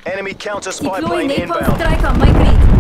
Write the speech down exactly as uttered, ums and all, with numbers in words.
Enemy counter spy Deploying plane napalm inbound. strike on my grid.